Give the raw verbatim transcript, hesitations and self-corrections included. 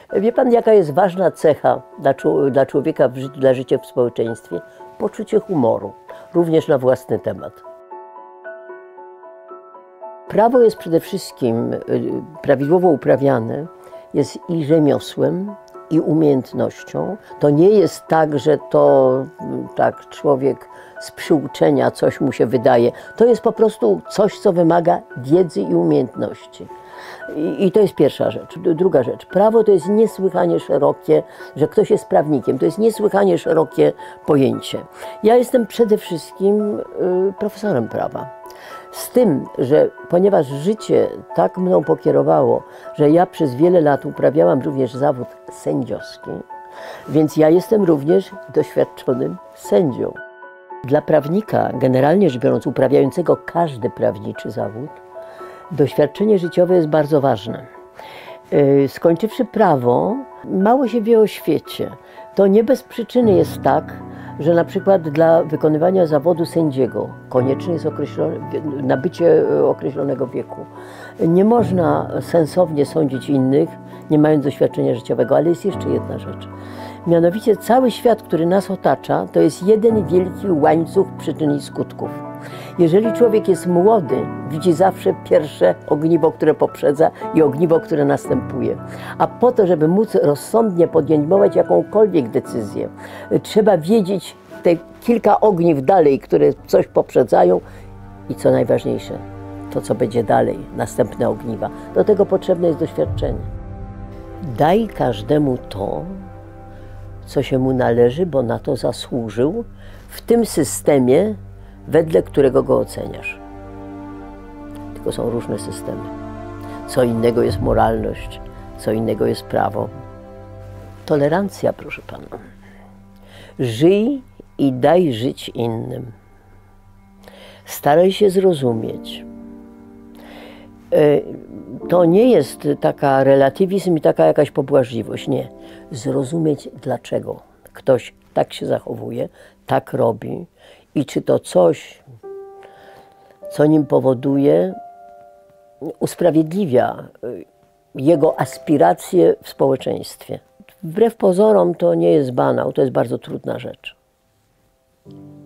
Wie pan, jaka jest ważna cecha dla, dla człowieka, w ży dla życia w społeczeństwie? Poczucie humoru, również na własny temat. Prawo jest przede wszystkim prawidłowo uprawiane, jest i rzemiosłem, i umiejętnością. To nie jest tak, że to tak człowiek z przyuczenia coś mu się wydaje. To jest po prostu coś, co wymaga wiedzy i umiejętności. I, I to jest pierwsza rzecz. Druga rzecz. Prawo to jest niesłychanie szerokie, że ktoś jest prawnikiem. To jest niesłychanie szerokie pojęcie. Ja jestem przede wszystkim y, profesorem prawa. Z tym, że ponieważ życie tak mną pokierowało, że ja przez wiele lat uprawiałam również zawód sędziowski, więc ja jestem również doświadczonym sędzią. Dla prawnika, generalnie rzecz biorąc, uprawiającego każdy prawniczy zawód, doświadczenie życiowe jest bardzo ważne. Skończywszy prawo, mało się wie o świecie. To nie bez przyczyny jest tak, że na przykład dla wykonywania zawodu sędziego konieczne jest nabycie określonego wieku. Nie można sensownie sądzić innych, nie mając doświadczenia życiowego, ale jest jeszcze jedna rzecz. Mianowicie cały świat, który nas otacza, to jest jeden wielki łańcuch przyczyn i skutków. Jeżeli człowiek jest młody, widzi zawsze pierwsze ogniwo, które poprzedza i ogniwo, które następuje. A po to, żeby móc rozsądnie podejmować jakąkolwiek decyzję, trzeba wiedzieć te kilka ogniw dalej, które coś poprzedzają i co najważniejsze, to co będzie dalej, następne ogniwa. Do tego potrzebne jest doświadczenie. Daj każdemu to, co się mu należy, bo na to zasłużył w tym systemie, wedle którego go oceniasz. Tylko są różne systemy. Co innego jest moralność, co innego jest prawo. Tolerancja, proszę pana. Żyj i daj żyć innym. Staraj się zrozumieć. To nie jest taka relatywizm i taka jakaś pobłażliwość. Nie. Zrozumieć, dlaczego ktoś tak się zachowuje, tak robi i czy to coś, co nim powoduje, usprawiedliwia jego aspiracje w społeczeństwie. Wbrew pozorom to nie jest banał, to jest bardzo trudna rzecz.